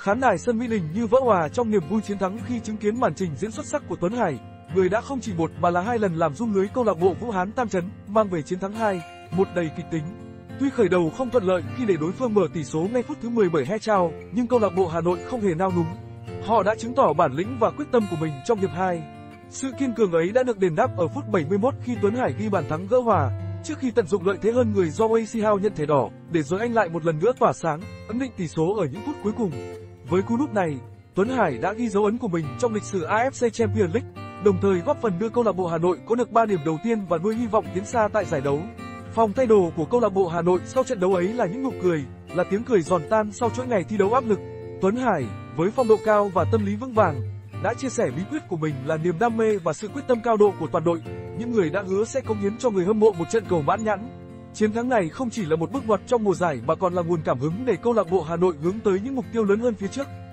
Khán đài sân Mỹ Đình như vỡ òa trong niềm vui chiến thắng khi chứng kiến màn trình diễn xuất sắc của Tuấn Hải, người đã không chỉ một mà là 2 lần làm rung lưới câu lạc bộ Vũ Hán Tam Chấn, mang về chiến thắng 2-1 đầy kịch tính. Tuy khởi đầu không thuận lợi khi để đối phương mở tỷ số ngay phút thứ 10 bởi Hechao, nhưng câu lạc bộ Hà Nội không hề nao núng. Họ đã chứng tỏ bản lĩnh và quyết tâm của mình trong hiệp 2. Sự kiên cường ấy đã được đền đáp ở phút 71 khi Tuấn Hải ghi bàn thắng gỡ hòa, trước khi tận dụng lợi thế hơn người do Wei Sihao nhận thẻ đỏ, để rồi anh lại một lần nữa tỏa sáng, ấn định tỷ số ở những phút cuối cùng. Với cú đúp này, Tuấn Hải đã ghi dấu ấn của mình trong lịch sử AFC Champions League, đồng thời góp phần đưa câu lạc bộ Hà Nội có được 3 điểm đầu tiên và nuôi hy vọng tiến xa tại giải đấu. Phòng thay đồ của câu lạc bộ Hà Nội sau trận đấu ấy là những nụ cười, là tiếng cười giòn tan sau chuỗi ngày thi đấu áp lực. Tuấn Hải, với phong độ cao và tâm lý vững vàng, đã chia sẻ bí quyết của mình là niềm đam mê và sự quyết tâm cao độ của toàn đội, những người đã hứa sẽ cống hiến cho người hâm mộ một trận cầu mãn nhãn. Chiến thắng này không chỉ là một bước ngoặt trong mùa giải mà còn là nguồn cảm hứng để câu lạc bộ Hà Nội hướng tới những mục tiêu lớn hơn phía trước.